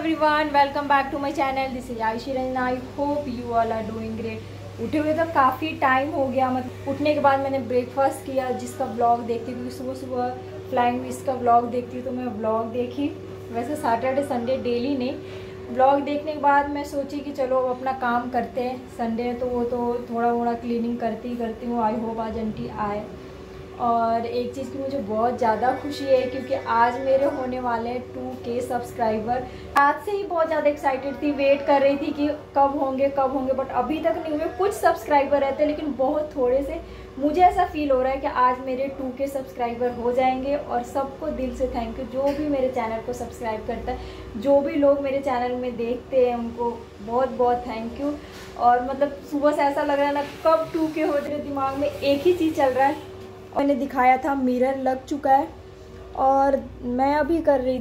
Everyone, welcome back to my channel. This is Ayushi Ranjana. I hope you all are doing great. उठे हुए तो काफ़ी time हो गया। मतलब उठने के बाद मैंने ब्रेकफास्ट किया, जिसका ब्लॉग देखती हूँ, सुबह सुबह फ्लाइंग विश का ब्लॉग देखती हूँ तो मैं ब्लॉग देखी। वैसे सैटरडे संडे डेली नहीं, ब्लॉग देखने के बाद मैं सोची कि चलो अपना काम करते हैं। संडे तो वो तो थोड़ा मोड़ा क्लीनिंग करती हूँ। आई होप आज आंटी आए। और एक चीज़ की मुझे बहुत ज़्यादा खुशी है क्योंकि आज मेरे होने वाले हैं 2K सब्सक्राइबर। आज से ही बहुत ज़्यादा एक्साइटेड थी, वेट कर रही थी कि कब होंगे बट अभी तक नहीं हुए। कुछ सब्सक्राइबर रहते लेकिन बहुत थोड़े से। मुझे ऐसा फील हो रहा है कि आज मेरे 2K सब्सक्राइबर हो जाएंगे। और सबको दिल से थैंक यू, जो भी मेरे चैनल को सब्सक्राइब करता है, जो भी लोग मेरे चैनल में देखते हैं, उनको बहुत बहुत थैंक यू। और मतलब सुबह से ऐसा लग रहा है ना कब 2K हो जाए, दिमाग में एक ही चीज़ चल रहा है। मैंने दिखाया था मिरर लग चुका है और मैं अभी कर रही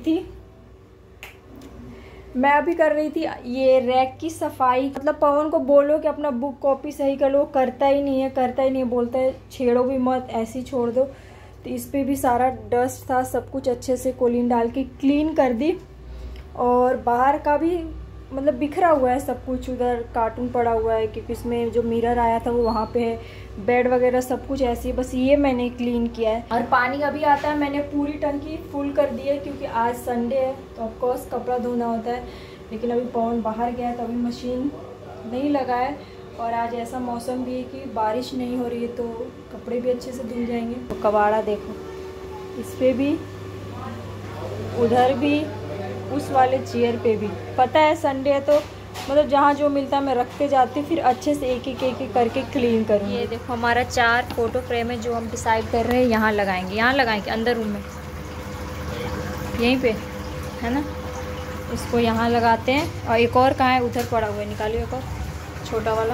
थी ये रैक की सफाई। मतलब पवन को बोलो कि अपना बुक कॉपी सही कर लो, करता ही नहीं है, बोलता है छेड़ो भी मत, ऐसे ही छोड़ दो। तो इस पे भी सारा डस्ट था, सब कुछ अच्छे से कोलिन डाल के क्लीन कर दी। और बाहर का भी मतलब बिखरा हुआ है सब कुछ, उधर कार्टून पड़ा हुआ है क्योंकि इसमें जो मिरर आया था वो वहाँ पे है। बेड वगैरह सब कुछ ऐसे ही, बस ये मैंने क्लीन किया है। और पानी अभी आता है, मैंने पूरी टंकी फुल कर दी है क्योंकि आज संडे है तो ऑफकोर्स कपड़ा धोना होता है। लेकिन अभी पवन बाहर गया है तो अभी मशीन नहीं लगा है। और आज ऐसा मौसम भी है कि बारिश नहीं हो रही है तो कपड़े भी अच्छे से धुल जाएंगे। तो कबाड़ा देखो, इस पर भी, उधर भी, उस वाले चेयर पे भी। पता है संडे है तो मतलब जहाँ जो मिलता है मैं रखते जाती हूँ, फिर अच्छे से एक एक करके क्लीन करूँ। ये देखो हमारा 4 फोटो फ्रेम है जो हम डिसाइड कर रहे हैं यहाँ लगाएंगे अंदर रूम में, यहीं पे है ना। इसको यहाँ लगाते हैं। और एक और कहाँ है, उधर पड़ा हुआ है, निकालिए एक और छोटा वाला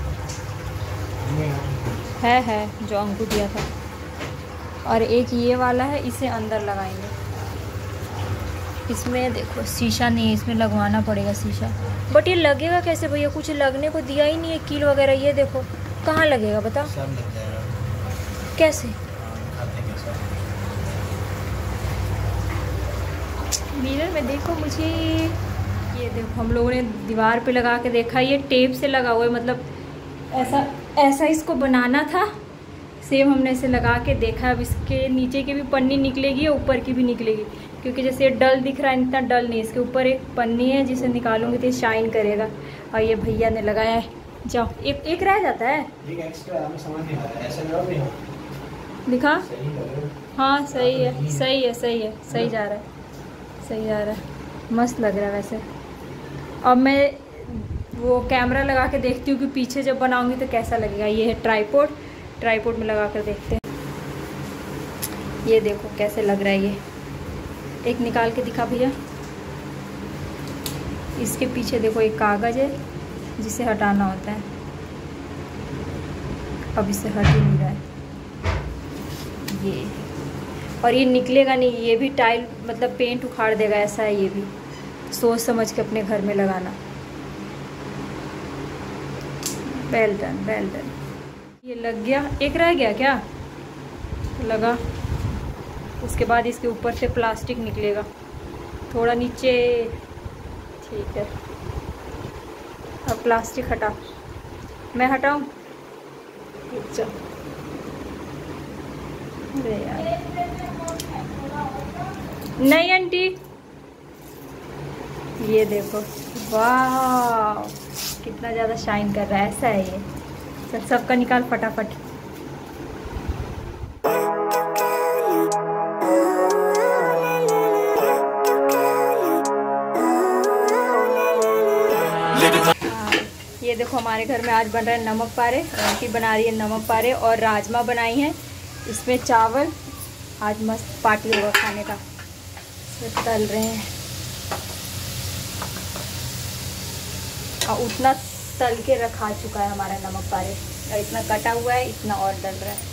है जो अंकु दिया था। और एक ये वाला है, इसे अंदर लगाएंगे। इसमें देखो शीशा नहीं है, इसमें लगवाना पड़ेगा शीशा। बट ये लगेगा कैसे भैया, कुछ लगने को दिया ही नहीं है कील वगैरह। ये देखो कहाँ लगेगा बता, कैसे मिरर में देखो मुझे। ये देखो हम लोगों ने दीवार पे लगा के देखा, ये टेप से लगा हुआ है। मतलब ऐसा इसको बनाना था, सेम हमने इसे लगा के देखा। अब इसके नीचे की भी पन्नी निकलेगी और ऊपर की भी निकलेगी क्योंकि जैसे ये डल दिख रहा है, इतना डल नहीं। इसके ऊपर एक पन्नी है जिसे निकालूंगी तो शाइन करेगा। और ये भैया ने लगाया है। जाओ, एक रह जाता है, दिखा। हाँ सही है, सही जा रहा है, मस्त लग रहा है वैसे। अब मैं वो कैमरा लगा के देखती हूँ कि पीछे जब बनाऊंगी तो कैसा लगेगा। ये है ट्राइपॉड में लगा कर देखते हैं। ये देखो कैसे लग रहा है। ये एक निकाल के दिखा भैया। इसके पीछे देखो एक कागज़ है जिसे हटाना होता है। अब इससे हट ही नहीं रहा है ये। और ये निकलेगा नहीं, ये भी टाइल मतलब पेंट उखाड़ देगा, ऐसा है। ये भी सोच समझ के अपने घर में लगाना। Well done. ये लग गया, एक रह गया क्या, लगा। उसके बाद इसके ऊपर से प्लास्टिक निकलेगा थोड़ा नीचे, ठीक है। अब प्लास्टिक हटा, मैं हटाऊं? अच्छा अरे यार, नहीं आंटी। ये देखो, वाह कितना ज़्यादा शाइन कर रहा है। ऐसा है ये। सबका निकाल फटाफट। ये देखो हमारे घर में आज बन रहा है नमक पारे। आंटी बना रही है नमक पारे और राजमा बनाई हैं। इसमें चावल, आज मस्त पार्टी होगा खाने का। तो तल रहे हैं और उतना तल के रखा चुका है हमारा नमक पारे। और इतना कटा हुआ है, इतना और डल रहा है।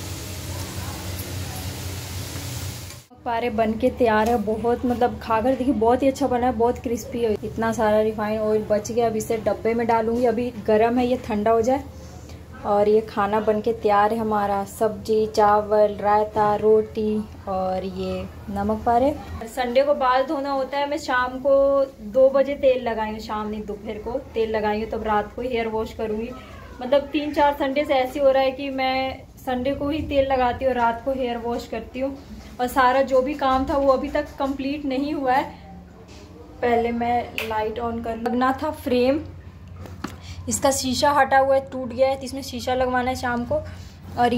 पारे बन के तैयार है। बहुत मतलब खाकर देखिए बहुत ही अच्छा बना है, बहुत क्रिस्पी है। इतना सारा रिफाइंड ऑयल बच गया। अब इसे डब्बे में डालूंगी। अभी गर्म है, ये ठंडा हो जाए और ये खाना बनके तैयार है हमारा। सब्जी, चावल, रायता, रोटी और ये नमक पारे। संडे को बाल धोना होता है। मैं शाम को 2 बजे तेल लगाई हूँ, शाम नहीं दोपहर को तेल लगाई हूँ, तब रात को हेयर वॉश करूँगी। मतलब 3-4 संडे से ऐसे हो रहा है कि मैं संडे को ही तेल लगाती हूँ, रात को हेयर वॉश करती हूँ। और सारा जो भी काम था वो अभी तक कंप्लीट नहीं हुआ है। पहले मैं लाइट ऑन कर लगना था फ्रेम, इसका शीशा हटा हुआ है, टूट गया है, तो इसमें शीशा लगवाना है शाम को। और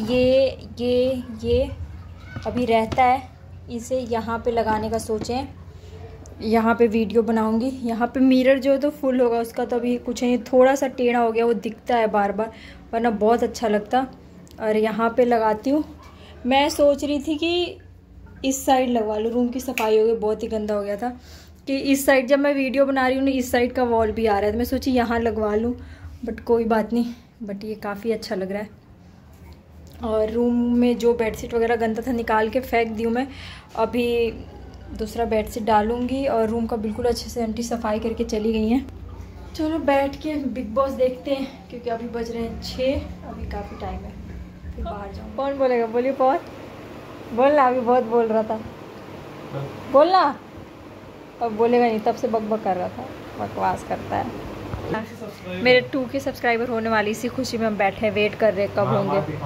ये अभी रहता है, इसे यहाँ पे लगाने का सोचें। यहाँ पे वीडियो बनाऊंगी। यहाँ पे मिरर जो है तो फुल होगा, उसका तो अभी कुछ नहीं, थोड़ा सा टेढ़ा हो गया, वो दिखता है बार बार, वरना बहुत अच्छा लगता। और यहाँ पे लगाती हूँ। मैं सोच रही थी कि इस साइड लगवा लूँ, रूम की सफाई हो गई, बहुत ही गंदा हो गया था। कि इस साइड जब मैं वीडियो बना रही हूँ ना, इस साइड का वॉल भी आ रहा है, तो मैं सोची यहाँ लगवा लूँ, बट कोई बात नहीं। बट ये काफ़ी अच्छा लग रहा है। और रूम में जो बेडशीट वगैरह गंदा था निकाल के फेंक दी हूँ मैं। अभी दूसरा बेडशीट डालूँगी और रूम का बिल्कुल अच्छे से आंटी सफाई करके चली गई हैं। चलो बैठ के बिग बॉस देखते हैं, क्योंकि अभी बज रहे हैं 6, अभी काफ़ी टाइम है, फिर बाहर जाऊँ। कौन बोलेगा? बोलिए कौन बोलना? अभी बहुत बोल रहा था, बोलना। अब बोलेगा नहीं, तब से बकबक कर रहा था, बकवास करता है। मेरे 2 के सब्सक्राइबर होने वाली, इसी खुशी में हम बैठे वेट कर रहे कब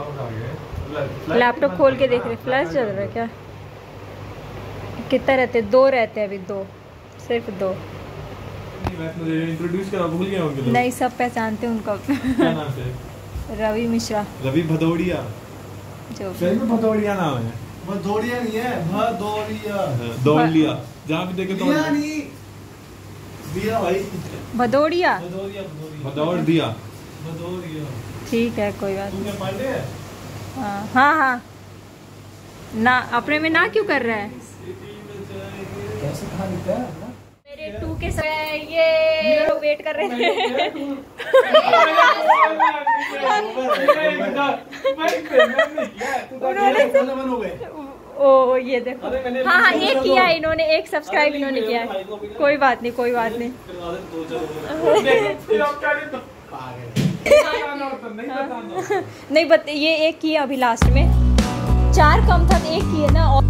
होंगे। लैपटॉप खोल के देख रहे, फ्लैश चल रहा है क्या? कितना रहते? 2 रहते हैं अभी, 2, सिर्फ 2। इंट्रोड्यूस करा, भूल गया होंगे। नहीं, सब पहचानते हैं उनको। क्या नाम से? रवि मिश्रा। रवि भदौड़िया। जो भदौड़िया नाम है। भदौड़िया नहीं है, भदौड़िया। दौड़ लिया, जहाँ भी देखे दौड़ नहीं दिया भाई। भदौड़िया। भदौड़ दिया। ठीक है, कोई बात नहीं। तुमने पांडे है? हाँ ना, अपने में ना क्यों कर रहा है? कैसे खा लेता है? मेरे 2 के ये लोग वेट कर रहे हैं। ओ ये देखो, हाँ एक किया इन्होंने, एक सब्सक्राइब इन्होंने किया है। कोई बात नहीं, कोई बात नहीं। नहीं ये एक किया अभी लास्ट में, 4 कम था, 1 किए ना।